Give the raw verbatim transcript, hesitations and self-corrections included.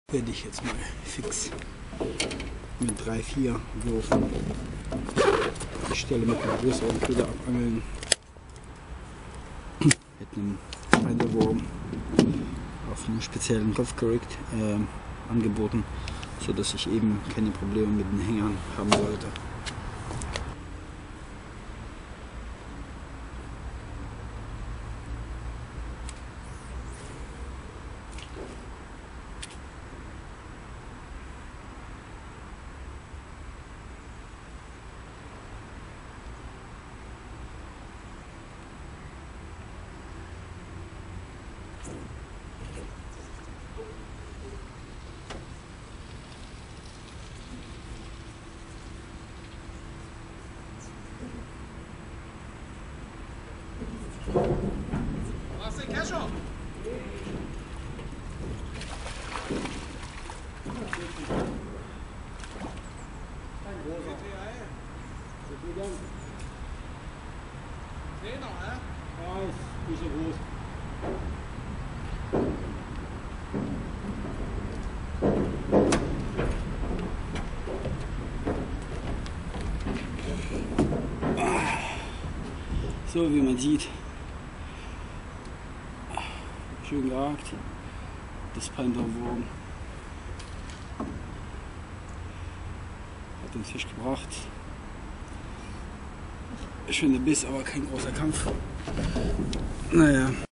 Werde ich jetzt mal fix mit drei, vier Würfen die Stelle mit einem größeren Köder abangeln. Mit einem Spiderwurm auf einem speziellen Kopfgerät äh, angeboten, sodass ich eben keine Probleme mit den Hängern haben sollte. Was ist denn Kescher? Zehner, hä? Ja, ist nicht so groß. So, wie man sieht, schön gehakt, das Pantherwurm hat den Fisch gebracht. Schöner Biss, aber kein großer Kampf. Naja.